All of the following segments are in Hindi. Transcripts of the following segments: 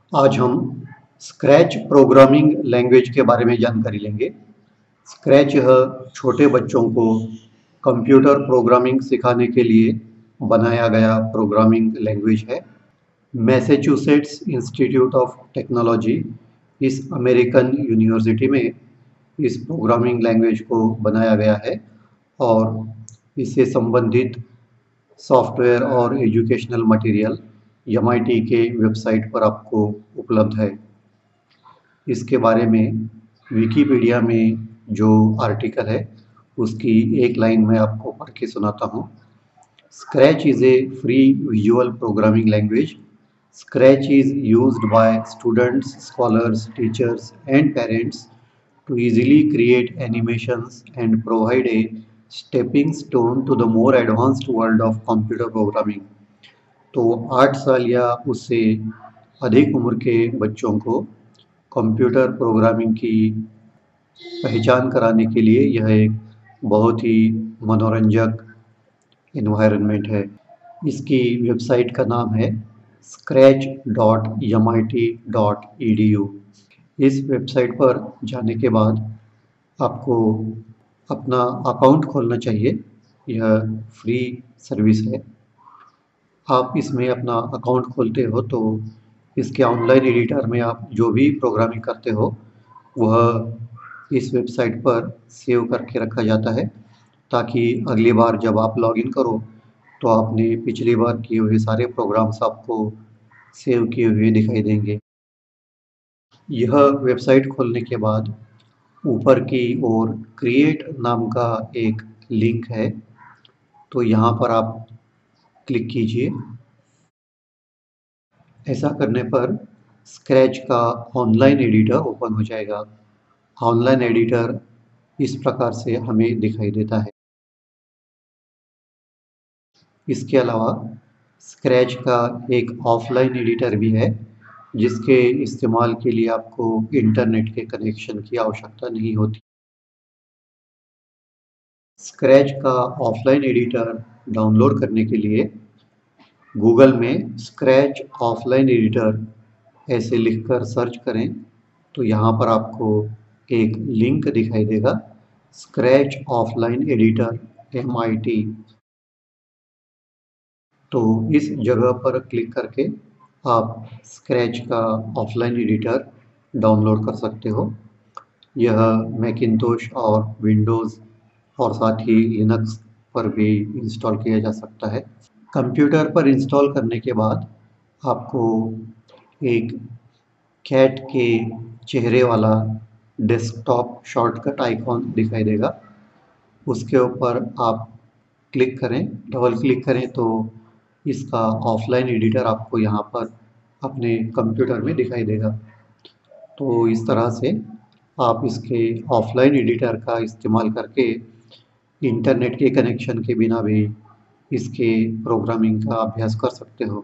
आज हम स्क्रैच प्रोग्रामिंग लैंग्वेज के बारे में जानकारी लेंगे। स्क्रैच यह छोटे बच्चों को कंप्यूटर प्रोग्रामिंग सिखाने के लिए बनाया गया प्रोग्रामिंग लैंग्वेज है। मैसेच्यूसेट्स इंस्टीट्यूट ऑफ टेक्नोलॉजी इस अमेरिकन यूनिवर्सिटी में इस प्रोग्रामिंग लैंग्वेज को बनाया गया है और इससे संबंधित सॉफ्टवेयर और एजुकेशनल मटेरियल MIT के वेबसाइट पर आपको उपलब्ध है। इसके बारे में विकिपीडिया में जो आर्टिकल है उसकी एक लाइन मैं आपको पढ़ के सुनाता हूँ। Scratch is a free visual programming language. Scratch is used by students, scholars, teachers, and parents to easily create animations and provide a stepping stone to the more advanced world of computer programming. तो 8 साल या उससे अधिक उम्र के बच्चों को कंप्यूटर प्रोग्रामिंग की पहचान कराने के लिए यह एक बहुत ही मनोरंजक एनवायरनमेंट है। इसकी वेबसाइट का नाम है scratch.mit.edu। इस वेबसाइट पर जाने के बाद आपको अपना अकाउंट खोलना चाहिए। यह फ्री सर्विस है। आप इसमें अपना अकाउंट खोलते हो तो इसके ऑनलाइन एडिटर में आप जो भी प्रोग्रामिंग करते हो वह इस वेबसाइट पर सेव करके रखा जाता है, ताकि अगली बार जब आप लॉगिन करो तो आपने पिछली बार किए हुए सारे प्रोग्राम्स आपको सेव किए हुए दिखाई देंगे। यह वेबसाइट खोलने के बाद ऊपर की ओर क्रिएट नाम का एक लिंक है, तो यहाँ पर आप क्लिक कीजिए। ऐसा करने पर स्क्रैच का ऑनलाइन एडिटर ओपन हो जाएगा। ऑनलाइन एडिटर इस प्रकार से हमें दिखाई देता है। इसके अलावा स्क्रैच का एक ऑफलाइन एडिटर भी है, जिसके इस्तेमाल के लिए आपको इंटरनेट के कनेक्शन की आवश्यकता नहीं होती। स्क्रैच का ऑफलाइन एडिटर डाउनलोड करने के लिए गूगल में स्क्रैच ऑफलाइन एडिटर ऐसे लिखकर सर्च करें तो यहाँ पर आपको एक लिंक दिखाई देगा, स्क्रैच ऑफलाइन एडिटर MIT। तो इस जगह पर क्लिक करके आप स्क्रैच का ऑफलाइन एडिटर डाउनलोड कर सकते हो। यह मैकिन्टोश और विंडोज़ और साथ ही लिनक्स पर भी इंस्टॉल किया जा सकता है। कंप्यूटर पर इंस्टॉल करने के बाद आपको एक कैट के चेहरे वाला डेस्कटॉप शॉर्टकट आइकॉन दिखाई देगा। उसके ऊपर आप क्लिक करें, डबल क्लिक करें तो इसका ऑफलाइन एडिटर आपको यहाँ पर अपने कंप्यूटर में दिखाई देगा। तो इस तरह से आप इसके ऑफलाइन एडिटर का इस्तेमाल करके इंटरनेट के कनेक्शन के बिना भी इसके प्रोग्रामिंग का अभ्यास कर सकते हो।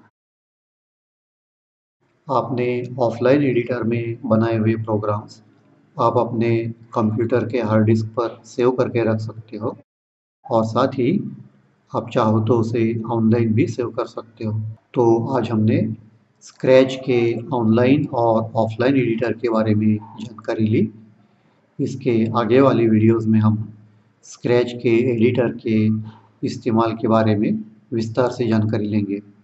आपने ऑफलाइन एडिटर में बनाए हुए प्रोग्राम्स आप अपने कंप्यूटर के हार्ड डिस्क पर सेव करके रख सकते हो और साथ ही आप चाहो तो उसे ऑनलाइन भी सेव कर सकते हो। तो आज हमने स्क्रैच के ऑनलाइन और ऑफलाइन एडिटर के बारे में जानकारी ली। इसके आगे वाली वीडियोस में हम स्क्रैच के एडिटर के इस्तेमाल के बारे में विस्तार से जानकारी लेंगे।